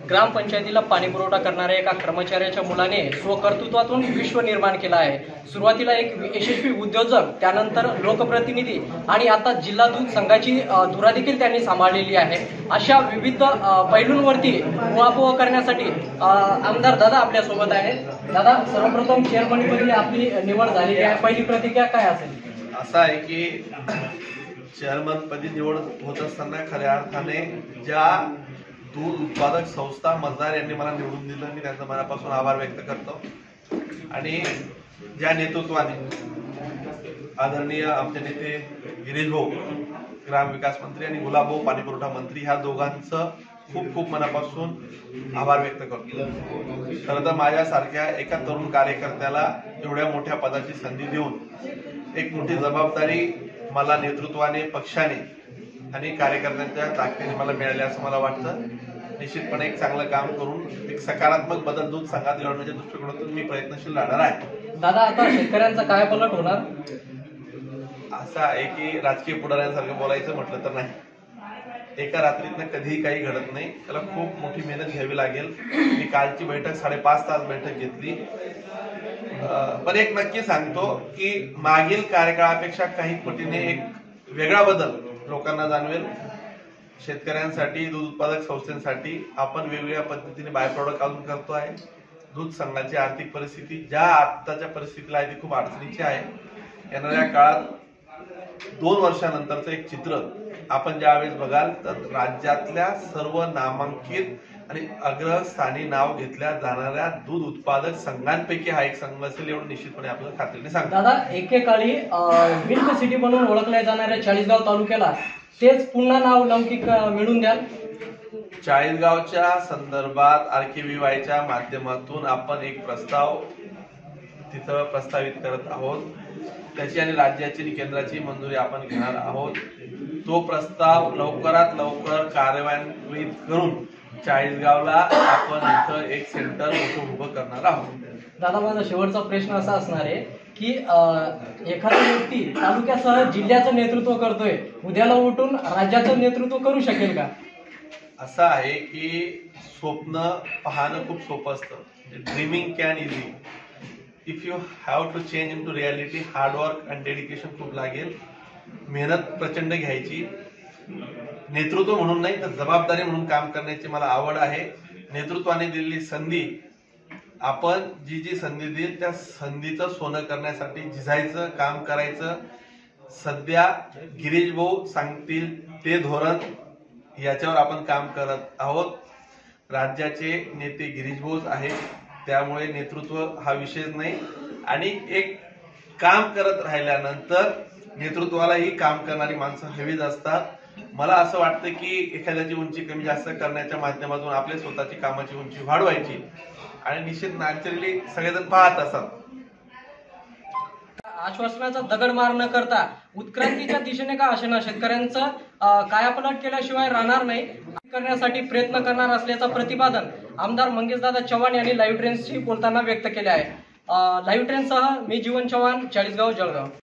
ग्रामपंचायतीला पाणीपुरवठा करणाऱ्या एका कर्मचाऱ्याच्या मुलाने स्वकर्तृत्वातून विश्व निर्माण केला आहे। सुरुवातीला एक यशस्वी उद्योजक, त्यानंतर लोकप्रतिनिधी आणि आता जिल्हा दूध संघाची धुरा देखील त्यांनी सांभाळलेली आहे। अशा विविध पैलूंवरती उहापोह करण्यासाठी आमदार दादा आपल्या सोबत आहेत। दादा, सर्वप्रथम चेअरमनपदी आपली निवड झालेली आहे, पहिली प्रतिक्रिया काय असेल? असं आहे की चेअरमनपदी निवड होत असताना खऱ्या अर्थाने ज्या दूध उत्पादक संस्था मतदार यांनी मला निवडून दिलं, मी त्यांचा मनापासून आभार व्यक्त करतो। आणि ज्या नेतृत्वाने आदरणीय आमचे नेते गिरीश भाऊ ग्रामविकास मंत्री आणि गुलाब भाऊ पाणीपुरवठा मंत्री, ह्या दोघांचं खूप खूप मनापासून आभार व्यक्त करतो। खरं तर माझ्यासारख्या एका तरुण कार्यकर्त्याला एवढ्या मोठ्या पदाची संधी देऊन एक मोठी जबाबदारी मला नेतृत्वाने, पक्षाने आणि कार्यकर्त्यांच्या ताकदीने मला मिळाली असं मला वाटतं। निश्चितपणे एक चांगलं काम करून एक सकारात्मक बदल दूध संघात घडवण्याच्या दृष्टिकोनातून मी प्रयत्नशील राहणार आहे। दादा, आता शेतकऱ्यांचा काय पलट होणार? असं आहे की राजकीय पुढाऱ्यांसारखं बोलायचं म्हटलं तर नाही, एका रात्रीतनं कधीही काही घडत नाही, त्याला खूप मोठी मेहनत घ्यावी लागेल। मी कालची बैठक 5.5 तास बैठक घेतली, पण एक नक्की सांगतो की मागील कार्यकाळापेक्षा काही पटीने एक वेगळा बदल लोकांना जाणवेल। शेतकऱ्यांसाठी, दूध उत्पादक संस्थांसाठी आपण वेगवेगळ्या पद्धतीने बाय प्रोडक्ट काढून करतो आहे। दूध संघाची आर्थिक परिस्थिती ज्या आताच्या परिस्थितीला आहे ती खूप अडचणीची आहे। येणाऱ्या काळात 2 वर्षानंतरचं एक चित्र आपण ज्यावेळेस बघाल तर राज्यातल्या सर्व नामांकित आणि अग्रस्थानी नाव घेतल्या जाणाऱ्या दूध उत्पादक संघांपैकी हा एक संघ असेल एवढं निश्चितपणे आपल्याला खात्रीने सांगतो। दादा, एकेकाळी मिल्क सिटी म्हणून ओळखल्या जाणाऱ्या चाळीसगाव तालुक्याला तेच पुन्हा नाव लौकिक मिळून द्याल? चाळीसगावच्या संदर्भात RKVYच्या माध्यमातून आपण एक प्रस्ताव तिथं प्रस्तावित करत आहोत, त्याची आणि राज्याची आणि केंद्राची मंजुरी आपण घेणार आहोत। तो प्रस्ताव लवकरात लवकर कार्यान्वित करून चाळीसगावला आपण इथं एक सेंटर उभं करणार आहोत। दादा, माझा शेवटचा प्रश्न असा असणार आहे की एखादा व्यक्ती तालुक्यासह जिल्ह्याचं नेतृत्व करतोय, उद्याला उठून राज्याचं नेतृत्व करू शकेल का? असं आहे की स्वप्न पाहणं खूप सोपं असतं, dreaming can easy, if you have to change into reality hard work and dedication खूप लागेल, मेहनत प्रचंड घ्यायची। नेतृत्व म्हणून नाही तर जबाबदारी म्हणून काम करण्याची मला आवड आहे। नेतृत्वाने दिलेली संधी, आपण जी संधी देईल त्या संधीचं सोनं करण्यासाठी झिजायचं, काम करायचं। सध्या गिरीश भाऊ सांगतील ते धोरण याच्यावर आपण काम करत आहोत। राज्याचे नेते गिरीश भाऊ आहेत, त्यामुळे नेतृत्व हा विषयच नाही। आणि एक काम करत राहिल्यानंतर नेतृत्वालाही काम करणारी माणसं हवीच असतात। मला असं वाटतं की एखाद्याची उंची कमी जास्त करण्याच्या माध्यमातून आपल्या स्वतःची कामाची उंची वाढवायची आणि निश्चित नॅचरली सगळेजण पाहत असतात। आश्वासनाचा दगड मार न करता उत्क्रांतीच्या दिशेने का असेना शेतकऱ्यांचं कायापालट केल्याशिवाय राहणार नाही करण्यासाठी प्रयत्न करणार असल्याचं प्रतिपादन आमदार मंगेशदादा चव्हाण यांनी लाईव्ह ट्रेन्सशी बोलताना व्यक्त केले आहे। लाईव्ह ट्रेनसह मी जीवन चव्हाण, चाळीसगाव, जळगाव।